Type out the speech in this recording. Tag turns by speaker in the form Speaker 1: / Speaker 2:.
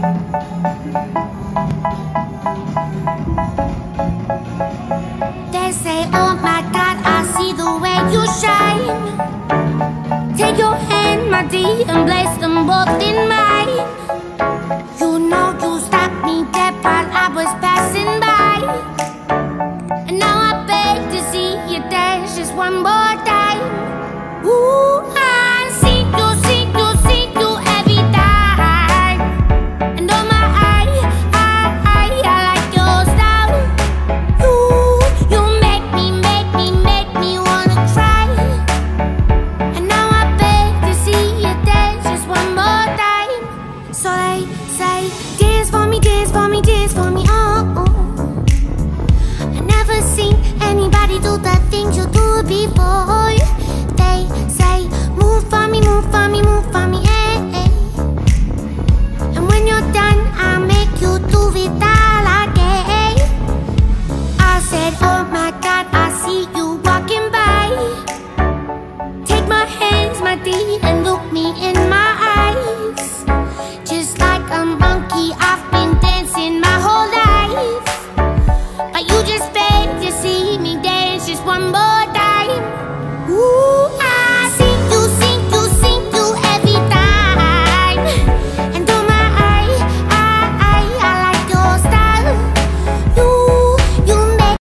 Speaker 1: They say, oh my God, I see the way you shine. Take your hand, my dear, and place them both in mine.